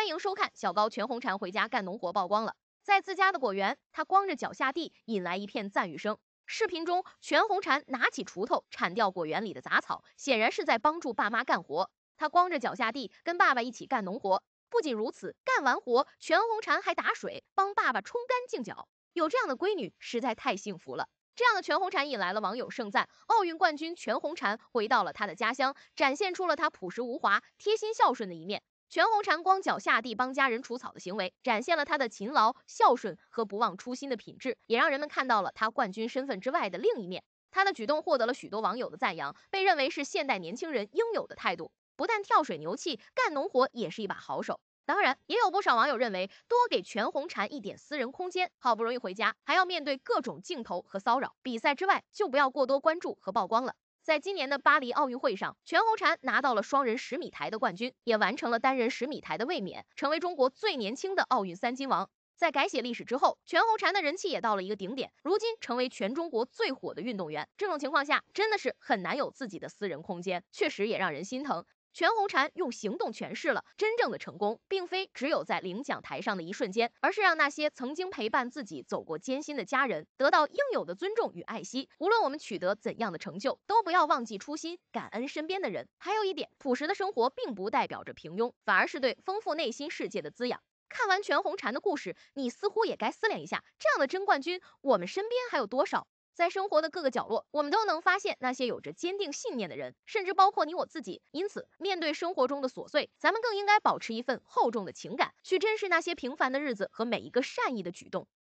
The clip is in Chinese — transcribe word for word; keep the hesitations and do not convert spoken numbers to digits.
欢迎收看小高全红婵回家干农活曝光了。在自家的果园，他光着脚下地，引来一片赞誉声。视频中，全红婵拿起锄头铲掉果园里的杂草，显然是在帮助爸妈干活。他光着脚下地，跟爸爸一起干农活。不仅如此，干完活，全红婵还打水，帮爸爸冲干净脚。有这样的闺女，实在太幸福了。这样的全红婵引来了网友盛赞，奥运冠军全红婵回到了她的家乡，展现出了她朴实无华、贴心孝顺的一面。全红婵光脚下地帮家人除草的行为，展现了她的勤劳、孝顺和不忘初心的品质，也让人们看到了她冠军身份之外的另一面。她的举动获得了许多网友的赞扬，被认为是现代年轻人应有的态度。不但跳水牛气，干农活也是一把好手。当然，也有不少网友认为，多给全红婵一点私人空间，好不容易回家，还要面对各种镜头和骚扰，比赛之外就不要过多关注和曝光了。在今年的巴黎奥运会上，全红婵拿到了双人十米台的冠军，也完成了单人十米台的卫冕，成为中国最年轻的奥运三金王。在改写历史之后，全红婵的人气也到了一个顶点，如今成为全中国最火的运动员。这种情况下，真的是很难有自己的私人空间，确实也让人心疼。全红婵用行动诠释了真正的成功，并非只有在领奖台上的一瞬间，而是让那些曾经陪伴自己走过艰辛的家人得到应有的尊重与爱惜。无论我们取得怎样的成就，都不要忘记初心，感恩身边的人。还有一点，朴实的生活并不代表着平庸，反而是对丰富内心世界的滋养。看完全红婵的故事，你似乎也该思量一下，这样的真冠军，我们身边还有多少？在生活的各个角落，我们都能发现那些有着坚定信念的人，甚至包括你我自己。因此，面对生活中的琐碎，咱们更应该保持一份厚重的情感，去珍视那些平凡的日子和每一个善意的举动。